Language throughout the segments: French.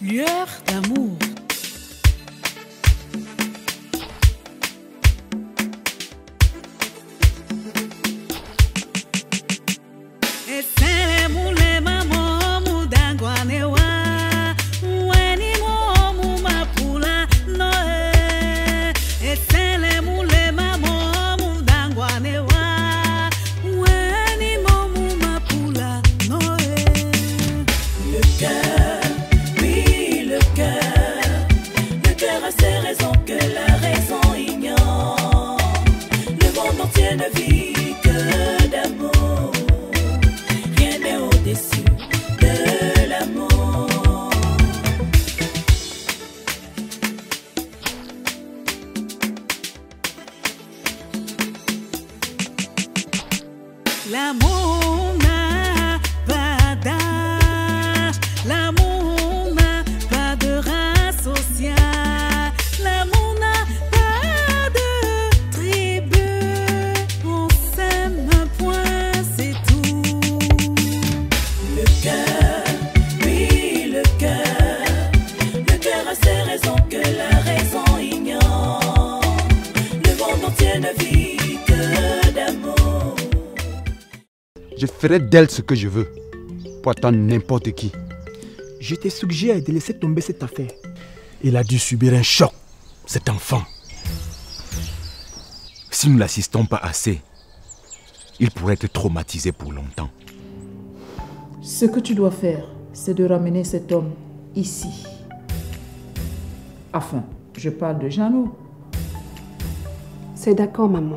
lueur d'amour. L'amour n'a pas d'âge, l'amour n'a pas de race sociale, l'amour n'a pas de tribu, on s'aime un point, c'est tout. Le cœur, oui le cœur a ses raisons que la raison ignore, le monde entier ne vit que d'amour. Je ferai d'elle ce que je veux, pour attendre n'importe qui. Je te suggère de laisser tomber cette affaire. Il a dû subir un choc, cet enfant. Si nous l'assistons pas assez, il pourrait être traumatisé pour longtemps. Ce que tu dois faire, c'est de ramener cet homme ici. Enfin, je parle de Jeannot. C'est d'accord, maman.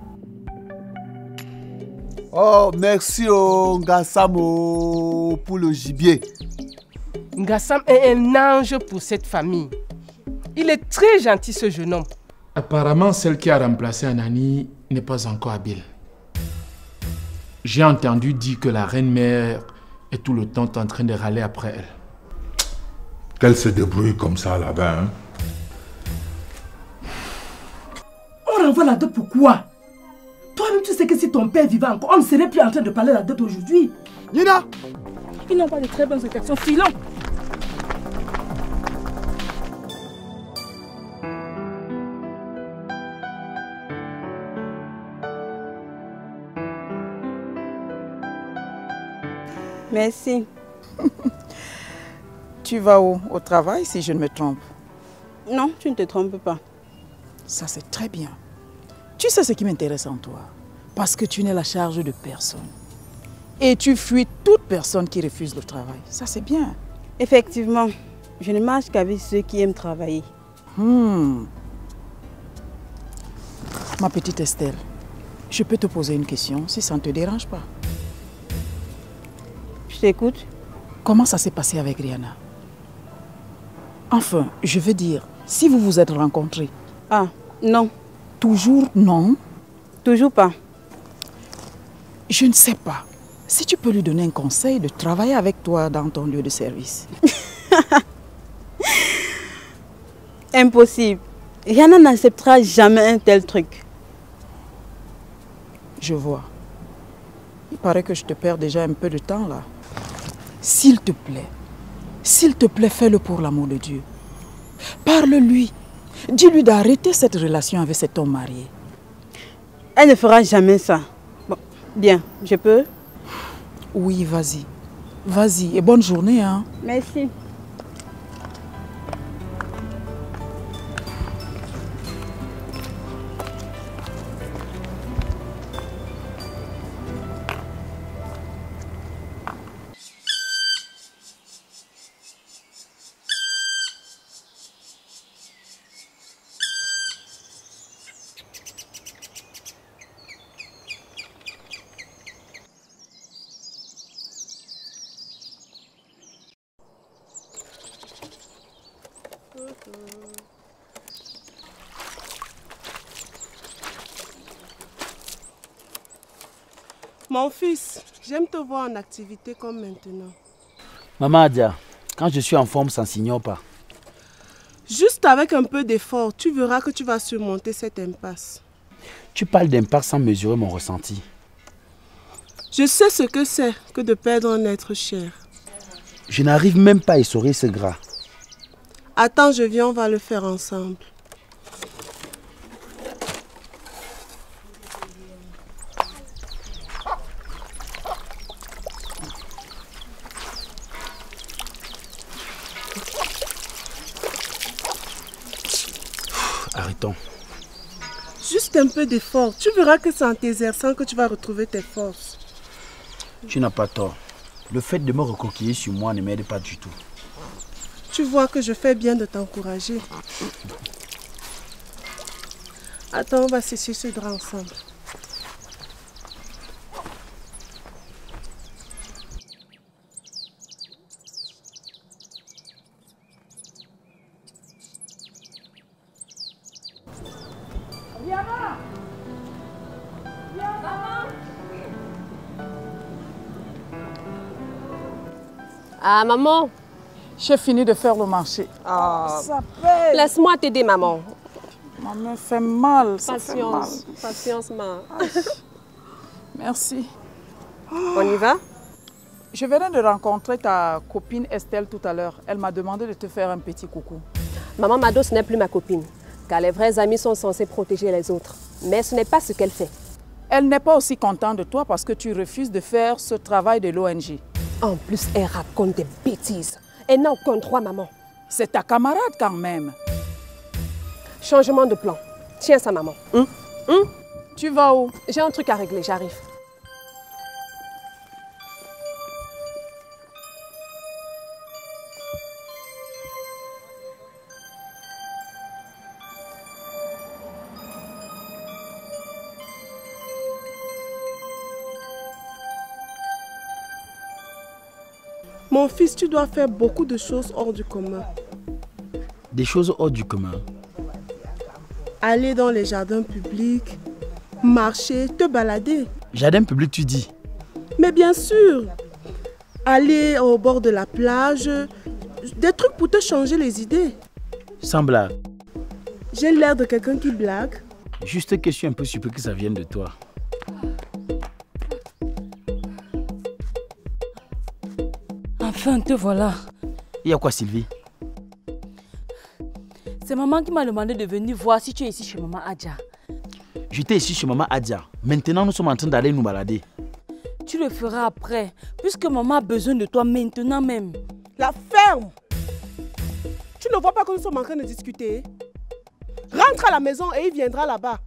Oh, merci Ngassam pour le gibier. Ngassam est un ange pour cette famille. Il est très gentil, ce jeune homme. Apparemment, celle qui a remplacé Anani n'est pas encore habile. J'ai entendu dire que la reine-mère est tout le temps en train de râler après elle. Qu'elle se débrouille comme ça là-bas, hein? On renvoie la dot pourquoi? Toi-même, tu sais que si ton père vivait encore, on ne serait plus en train de parler la dot aujourd'hui. Nina! Ils n'ont pas de très bonnes réactions. Filons! Merci. Tu vas où? Au travail, si je ne me trompe? Non, tu ne te trompes pas. Ça, c'est très bien. Tu sais ce qui m'intéresse en toi, parce que tu n'es la charge de personne. Et tu fuis toute personne qui refuse le travail. Ça, c'est bien. Effectivement, je ne marche qu'avec ceux qui aiment travailler. Ma petite Estelle, je peux te poser une question, si ça ne te dérange pas. Je t'écoute. Comment ça s'est passé avec Rihanna? Enfin, je veux dire, si vous vous êtes rencontrés. Ah, non. Toujours non? Toujours pas. Je ne sais pas. Si tu peux lui donner un conseil de travailler avec toi dans ton lieu de service. Impossible. Rihanna n'acceptera jamais un tel truc. Je vois. Il paraît que je te perds déjà un peu de temps là. S'il te plaît, fais-le pour l'amour de Dieu. Parle-lui. Dis-lui d'arrêter cette relation avec cet homme marié. Elle ne fera jamais ça. Bon, bien, je peux? Oui, vas-y. Vas-y et bonne journée, hein. Merci. Mon fils, j'aime te voir en activité comme maintenant. Maman Adia, quand je suis en forme, ça ne s'ignore pas. Juste avec un peu d'effort, tu verras que tu vas surmonter cette impasse. Tu parles d'impasse sans mesurer mon ressenti. Je sais ce que c'est que de perdre un être cher. Je n'arrive même pas à essorer ce gras. Attends, je viens, on va le faire ensemble. Arrêtons. Juste un peu d'effort. Tu verras que c'est en t'exerçant que tu vas retrouver tes forces. Tu n'as pas tort. Le fait de me recoquiller sur moi ne m'aide pas du tout. Tu vois que je fais bien de t'encourager. Attends, on va sécher ce drap ensemble. Ah, maman. J'ai fini de faire le marché. Ah. Ça pèse. Laisse-moi t'aider, maman. Ma main fait mal. Ça Patience. fait mal. Patience, maman. Merci. On y va? Je venais de rencontrer ta copine Estelle tout à l'heure. Elle m'a demandé de te faire un petit coucou. Maman Mado, ce n'est plus ma copine. Car les vrais amis sont censés protéger les autres. Mais ce n'est pas ce qu'elle fait. Elle n'est pas aussi contente de toi parce que tu refuses de faire ce travail de l'ONG. En plus, elle raconte des bêtises. Elle n'a aucun droit, maman. C'est ta camarade quand même. Changement de plan. Tiens ça, maman. Tu vas où? J'ai un truc à régler, j'arrive. Mon fils, tu dois faire beaucoup de choses hors du commun. Des choses hors du commun? Aller dans les jardins publics, marcher, te balader. Jardin public, tu dis? Mais bien sûr. Aller au bord de la plage, des trucs pour te changer les idées. Sans blague. J'ai l'air de quelqu'un qui blague. Juste que je suis un peu surpris que ça vienne de toi. Enfin, te voilà. Il y a quoi, Sylvie? C'est maman qui m'a demandé de venir voir si tu es ici chez maman Adja. J'étais ici chez maman Adja. Maintenant, nous sommes en train d'aller nous balader. Tu le feras après, puisque maman a besoin de toi maintenant même. La ferme! Tu ne vois pas que nous sommes en train de discuter? Rentre à la maison et il viendra là-bas.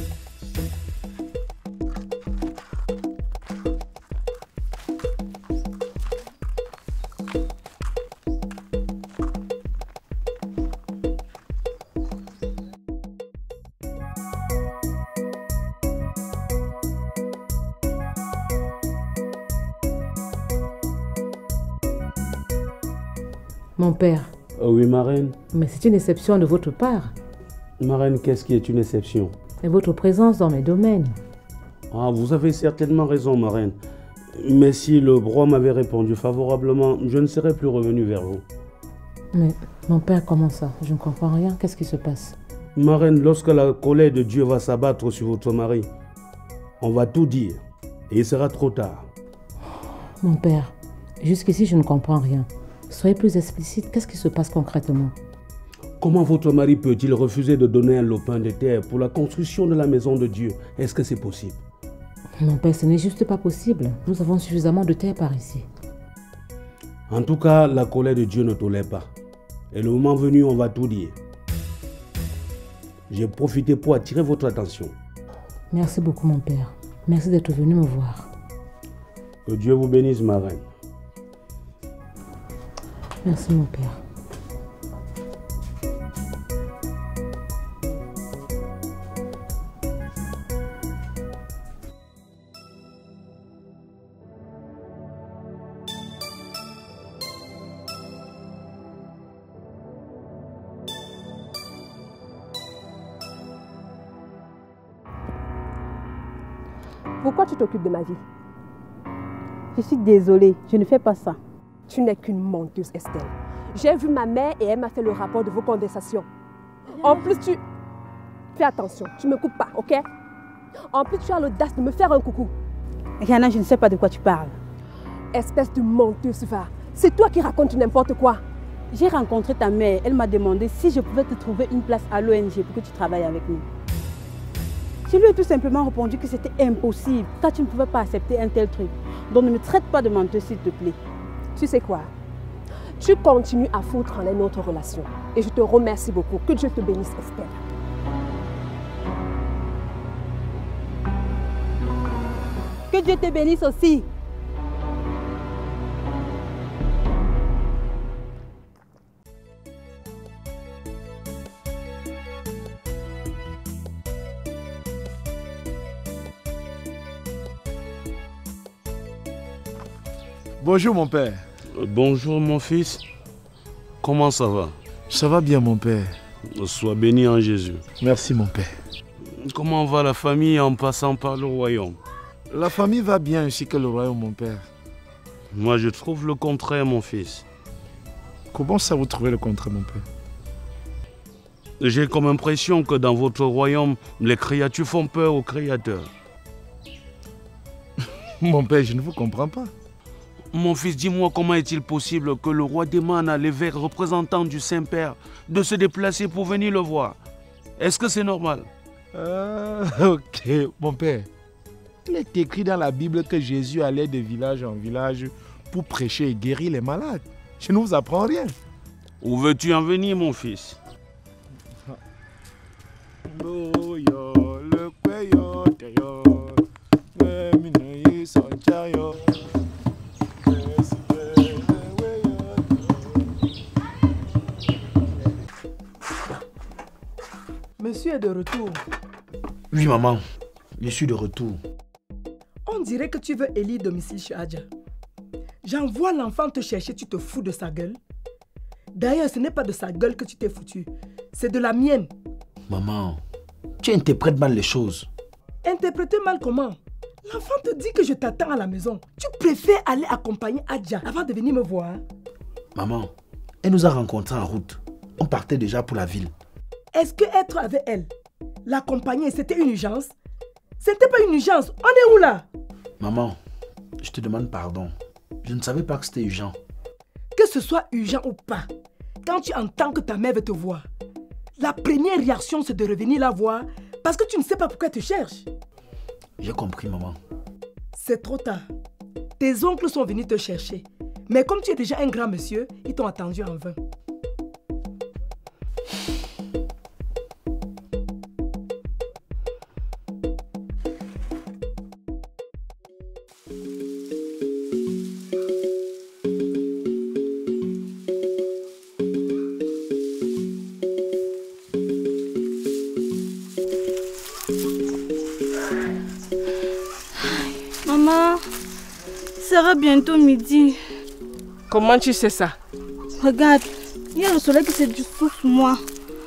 Mon père. Oui, marraine. Mais c'est une exception de votre part. Marraine, qu'est-ce qui est une exception? C'est votre présence dans mes domaines. Ah, vous avez certainement raison, marraine. Mais si le roi m'avait répondu favorablement, je ne serais plus revenu vers vous. Mais mon père, comment ça? Je ne comprends rien. Qu'est-ce qui se passe? Marraine, lorsque la colère de Dieu va s'abattre sur votre mari, on va tout dire. Et il sera trop tard. Mon père, jusqu'ici, je ne comprends rien. Soyez plus explicite. Qu'est-ce qui se passe concrètement? Comment votre mari peut-il refuser de donner un lopin de terre pour la construction de la maison de Dieu? Est-ce que c'est possible? Mon père, ce n'est juste pas possible. Nous avons suffisamment de terre par ici. En tout cas, la colère de Dieu ne tolère pas. Et le moment venu, on va tout dire. J'ai profité pour attirer votre attention. Merci beaucoup, mon père. Merci d'être venu me voir. Que Dieu vous bénisse, ma reine. Merci, mon père. Pourquoi tu t'occupes de ma vie? Je suis désolée, je ne fais pas ça. Tu n'es qu'une menteuse, Estelle. J'ai vu ma mère et elle m'a fait le rapport de vos conversations. En plus, tu... Fais attention, tu ne me coupes pas, ok? En plus, tu as l'audace de me faire un coucou. Yana, je ne sais pas de quoi tu parles. Espèce de menteuse, va. C'est toi qui racontes n'importe quoi. J'ai rencontré ta mère. Elle m'a demandé si je pouvais te trouver une place à l'ONG pour que tu travailles avec nous. Je lui ai tout simplement répondu que c'était impossible, car tu ne pouvais pas accepter un tel truc. Donc ne me traite pas de menteuse, s'il te plaît. Tu sais quoi? Tu continues à foutre en l'air notre relation. Et je te remercie beaucoup. Que Dieu te bénisse, Estelle. Que Dieu te bénisse aussi. Bonjour mon père. Bonjour mon fils. Comment ça va? Ça va bien mon père. Sois béni en Jésus. Merci mon père. Comment va la famille en passant par le royaume? La famille va bien ainsi que le royaume mon père. Moi je trouve le contraire mon fils. Comment ça vous trouvez le contraire mon père? J'ai comme impression que dans votre royaume, les créatures font peur aux créateurs. Mon père, je ne vous comprends pas. Mon fils, dis-moi comment est-il possible que le roi demande à l'évêque représentant du Saint-Père de se déplacer pour venir le voir? Est-ce que c'est normal? Ok, mon père. Il est écrit dans la Bible que Jésus allait de village en village pour prêcher et guérir les malades. Je ne vous apprends rien. Où veux-tu en venir, mon fils? Monsieur est de retour. Oui, maman. Je suis de retour. On dirait que tu veux élire domicile chez Adja. J'envoie l'enfant te chercher, tu te fous de sa gueule. D'ailleurs, ce n'est pas de sa gueule que tu t'es foutu. C'est de la mienne. Maman, tu interprètes mal les choses. Interpréter mal comment? L'enfant te dit que je t'attends à la maison. Tu préfères aller accompagner Adja avant de venir me voir? Maman, elle nous a rencontrés en route. On partait déjà pour la ville. Est-ce que être avec elle, l'accompagner, c'était une urgence? C'était pas une urgence. On est où là? Maman, je te demande pardon. Je ne savais pas que c'était urgent. Que ce soit urgent ou pas, quand tu entends que ta mère veut te voir, la première réaction c'est de revenir la voir parce que tu ne sais pas pourquoi elle te cherche. J'ai compris, maman. C'est trop tard. Tes oncles sont venus te chercher. Mais comme tu es déjà un grand monsieur, ils t'ont attendu en vain. Maman, il sera bientôt midi. Comment tu sais ça? Regarde, il y a le soleil qui se dissout sur moi.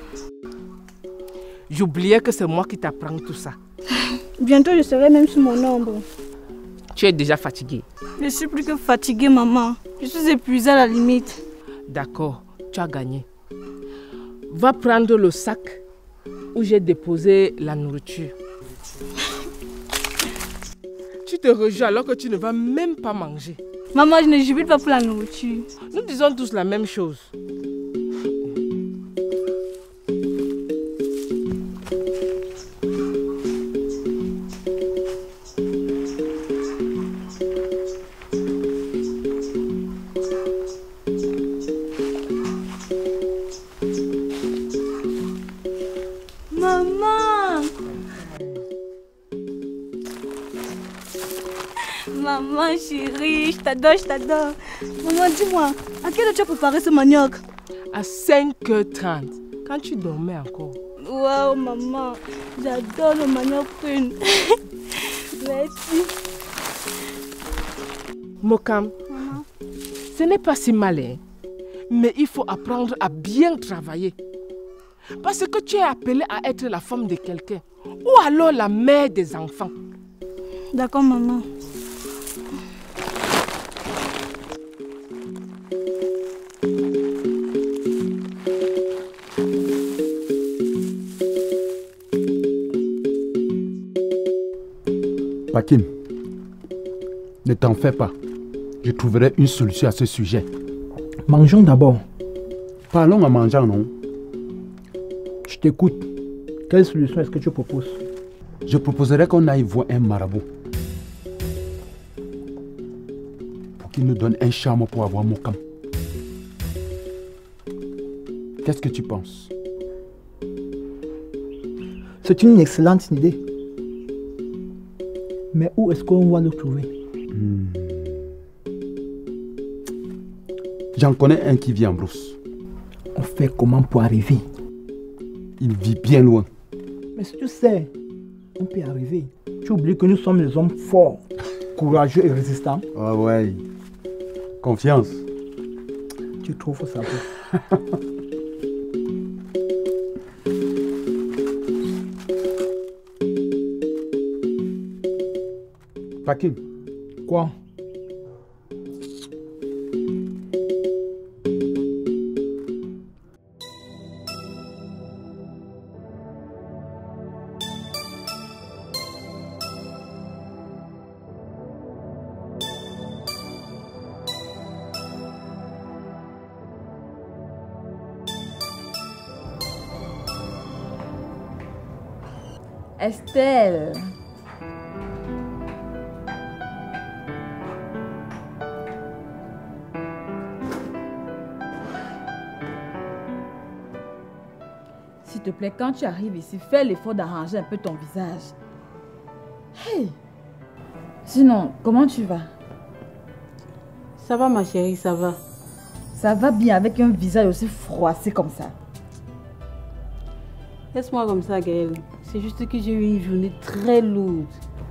J'oubliais que c'est moi qui t'apprends tout ça. Bientôt, je serai même sur mon ombre. Tu es déjà fatiguée. Je suis plus que fatiguée, maman. Je suis épuisée à la limite. D'accord, tu as gagné. Va prendre le sac où j'ai déposé la nourriture. Tu te rejoues alors que tu ne vas même pas manger. Maman, je ne jubile pas pour la nourriture. Nous disons tous la même chose. Maman! Maman chérie, je t'adore, je t'adore. Maman, dis-moi, à quelle heure tu as préparé ce manioc? À 5h30, quand tu dormais encore. Waouh, maman, j'adore le manioc prune. Merci. Mokam, Maman. ce n'est pas si malin, mais il faut apprendre à bien travailler. Parce que tu es appelée à être la femme de quelqu'un ou alors la mère des enfants. D'accord, maman. Hakim, ne t'en fais pas. Je trouverai une solution à ce sujet. Mangeons d'abord. Parlons en mangeant, non? Je t'écoute. Quelle solution est-ce que tu proposes? Je proposerais qu'on aille voir un marabout. Pour qu'il nous donne un charme pour avoir Mokam. Qu'est-ce que tu penses? C'est une excellente idée. Mais où est-ce qu'on va le trouver? J'en connais un qui vit en brousse. On fait comment pour arriver? Il vit bien loin. Mais si tu sais, on peut arriver. Tu oublies que nous sommes des hommes forts, courageux et résistants. Ah ouais. Confiance. Tu trouves ça beau. Paquin. Quoi? Estelle. S'il te plaît, quand tu arrives ici, fais l'effort d'arranger un peu ton visage. Hey! Sinon, comment tu vas? Ça va ma chérie, ça va. Ça va bien avec un visage aussi froissé comme ça. Laisse-moi comme ça, Gaëlle. C'est juste que j'ai eu une journée très lourde.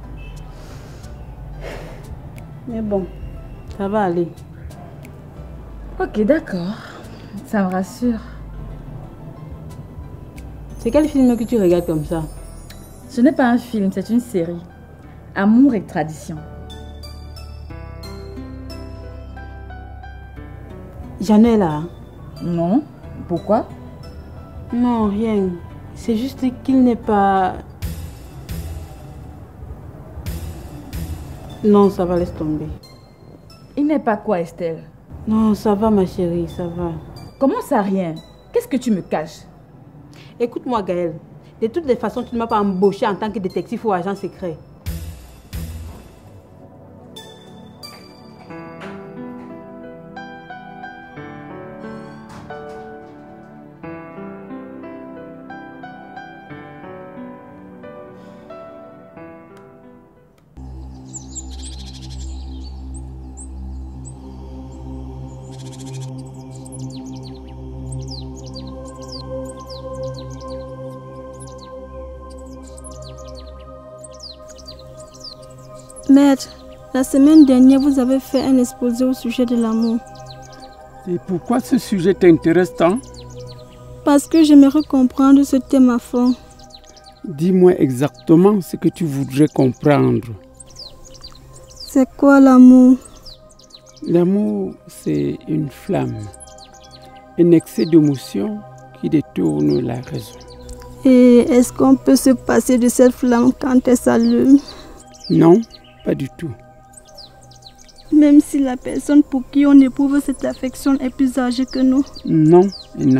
Mais bon, ça va aller. Ok, d'accord. Ça me rassure. C'est quel film que tu regardes comme ça? Ce n'est pas un film, c'est une série. Amour et tradition. Jeanne est là? Non. Pourquoi? Non, rien. C'est juste qu'il n'est pas... Non, ça va, laisse tomber. Il n'est pas quoi, Estelle? Non, ça va, ma chérie, ça va. Comment ça, rien? Qu'est-ce que tu me caches? Écoute-moi, Gaëlle. De toutes les façons, tu ne m'as pas embauché en tant que détective ou agent secret. Maître, la semaine dernière, vous avez fait un exposé au sujet de l'amour. Et pourquoi ce sujet t'intéresse tant? Parce que j'aimerais comprendre ce thème à fond. Dis-moi exactement ce que tu voudrais comprendre. C'est quoi l'amour? L'amour, c'est une flamme, un excès d'émotion qui détourne la raison. Et est-ce qu'on peut se passer de cette flamme quand elle s'allume? Non, pas du tout. Même si la personne pour qui on éprouve cette affection est plus âgée que nous? Non et non.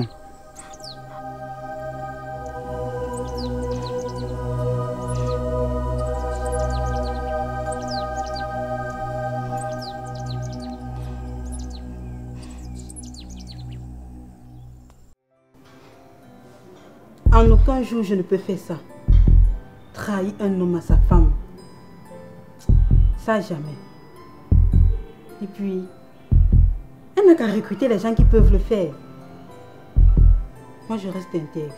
En aucun jour je ne peux faire ça. Trahir un homme à sa femme. Ça jamais. Et puis, elle n'a qu'à recruter les gens qui peuvent le faire. Moi je reste intègre.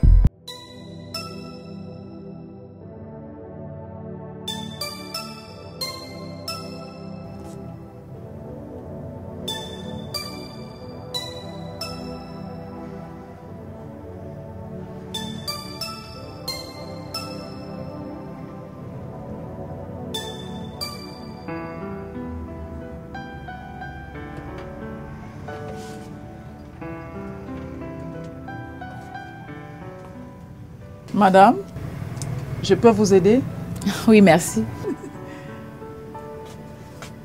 Madame, je peux vous aider? Oui, merci.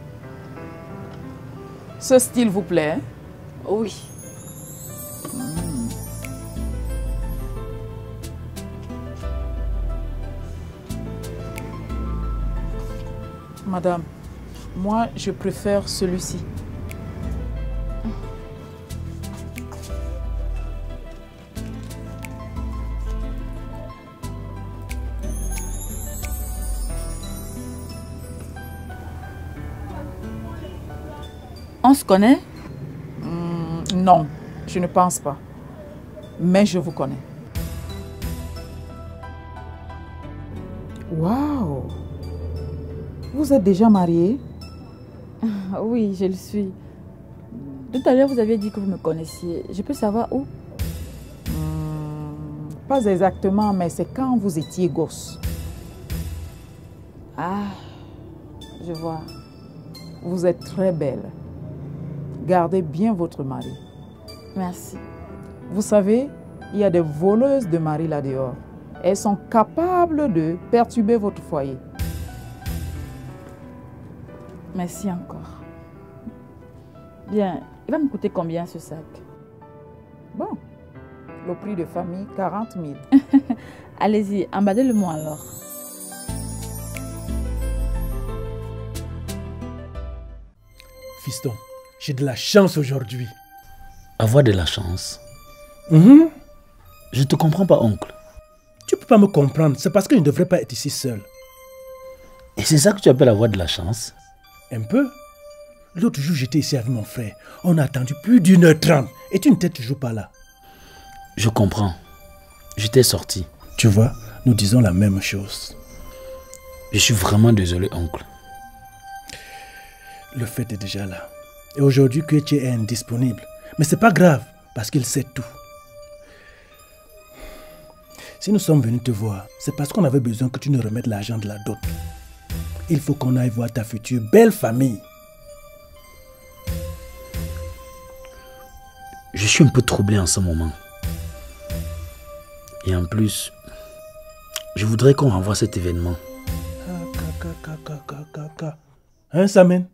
Ce style vous plaît? Oui. Madame, moi je préfère celui-ci. On se connaît? Non, je ne pense pas. Mais je vous connais. Waouh! Vous êtes déjà mariée? Oui, je le suis. Tout à l'heure, vous aviez dit que vous me connaissiez. Je peux savoir où? Pas exactement, mais c'est quand vous étiez gosse. Ah, je vois. Vous êtes très belle. Gardez bien votre mari. Merci. Vous savez, il y a des voleuses de mari là dehors. Elles sont capables de perturber votre foyer. Merci encore. Bien, il va me coûter combien ce sac? Bon, le prix de famille, 40 000. Allez-y, emballez-le-moi alors. Fiston, j'ai de la chance aujourd'hui. Avoir de la chance? Mhm. Je te comprends pas, oncle. Tu peux pas me comprendre, c'est parce que je ne devrais pas être ici seul. Et c'est ça que tu appelles avoir de la chance? Un peu. L'autre jour, j'étais ici avec mon frère. On a attendu plus d'1h30 et tu n'étais toujours pas là. Je comprends. J'étais sorti. Tu vois, nous disons la même chose. Je suis vraiment désolé, oncle. Le fait est déjà là. Et aujourd'hui, Kweche est indisponible. Mais c'est pas grave, parce qu'il sait tout. Si nous sommes venus te voir, c'est parce qu'on avait besoin que tu nous remettes l'argent de la dot. Il faut qu'on aille voir ta future belle famille. Je suis un peu troublé en ce moment. Et en plus, je voudrais qu'on renvoie cet événement. Hein, Samen?